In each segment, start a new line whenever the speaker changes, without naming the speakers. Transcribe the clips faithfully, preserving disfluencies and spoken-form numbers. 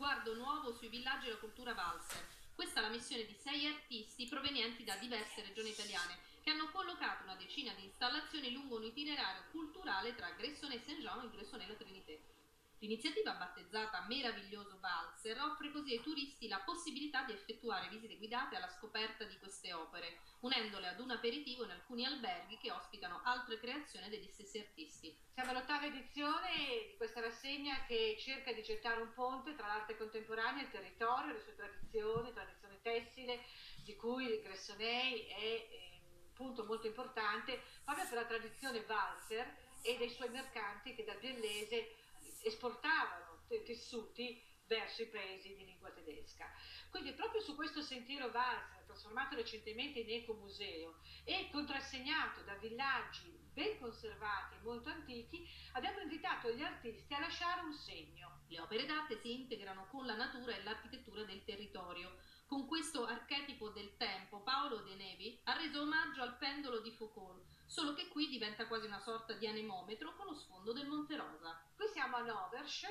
sguardo nuovo sui villaggi e la cultura valser. Questa è la missione di sei artisti provenienti da diverse regioni italiane che hanno collocato una decina di installazioni lungo un itinerario culturale tra Gressoney Saint-Jean e Gressoney La Trinité. L'iniziativa, battezzata Meraviglioso Valser, offre così ai turisti la possibilità di effettuare visite guidate alla scoperta di queste opere, unendole ad un aperitivo in alcuni alberghi che ospitano altre creazioni degli stessi artisti.
Siamo all'ottava edizione di questa rassegna che cerca di gettare un ponte tra l'arte contemporanea e il territorio, le sue tradizioni, tradizione tessile, di cui il Gressoney è eh, un punto molto importante proprio per la tradizione valser e dei suoi mercanti che dal Biellese esportavano tessuti verso i paesi di lingua tedesca. Quindi proprio su questo sentiero valser, trasformato recentemente in ecomuseo e contrassegnato da villaggi ben conservati e molto antichi, abbiamo invitato gli artisti a lasciare un segno.
Le opere d'arte si integrano con la natura e l'architettura del territorio. Con questo archetipo del tempo, Paolo De Nevi ha reso omaggio al pendolo di Foucault, solo che qui diventa quasi una sorta di anemometro con lo sfondo del Monte Rosa.
Qui siamo a Noversch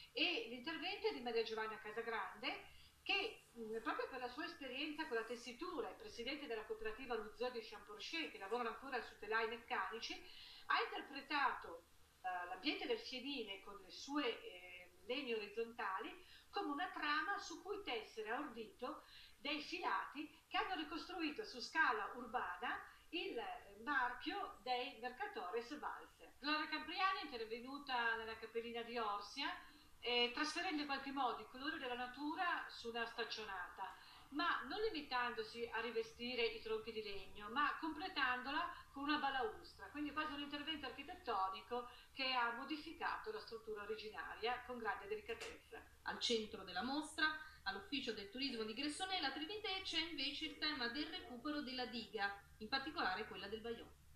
e l'intervento è di Maria Giovanna Casagrande, che mh, proprio per la sua esperienza con la tessitura, il presidente della cooperativa Luzio di Champorcher, che lavorano ancora su telai meccanici, ha interpretato eh, l'ambiente del fienile con le sue eh, legni orizzontali come una trama su cui tessere a ordito dei filati che hanno ricostruito su scala urbana il marchio dei Mercatores Valser. Gloria Campriani è intervenuta nella cappellina di Orsia, eh, trasferendo in qualche modo i colori della natura su una staccionata, ma non limitandosi a rivestire i tronchi di legno, ma completandola con una balaustra, quindi quasi un intervento architettonico che ha modificato la struttura originaria con grande delicatezza.
Al centro della mostra, all'ufficio del turismo di Gressoney La Trinité, c'è invece il tema del recupero della diga, in particolare quella del Vajont.